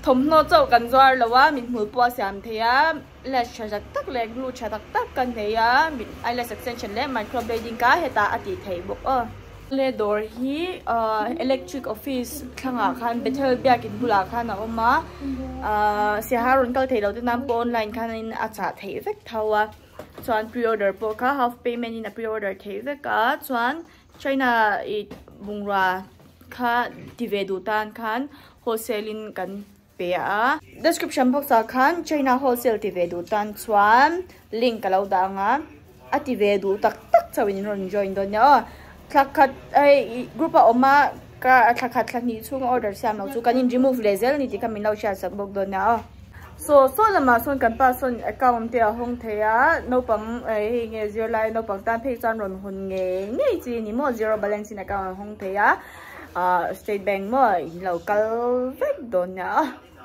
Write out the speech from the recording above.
thom no chau kan zwar lawa min hmul po siam theya la chajak tak le glu chatak tak kan theya min eyelash extension le microblading ka heta ati thei bok le Dawr hi electric office thanga khan bethel biakin bula khan a oma si harun kal thei lo te nam po online khan in acha thei vek thawa chuan pre-order po ka half payment in a pre-order thei veka chuan China I bungra kha divedu tan khan wholesale in kan pe a description box a khan China wholesale divedu tan chuan link alo da nga ati vedu tak tak chawin ron join don ya thlakhat ai group a oma ka thlakhat thlani chung order siam lo chu kanin remove lezel ni ti kamin lo share sak bok don ya so lama son kan pa son account te a hong theya no pang hi nge zero line no pang tan phei chan ron hun nge chi ni mo zero balance in account hong theya state bank mo local vek don ya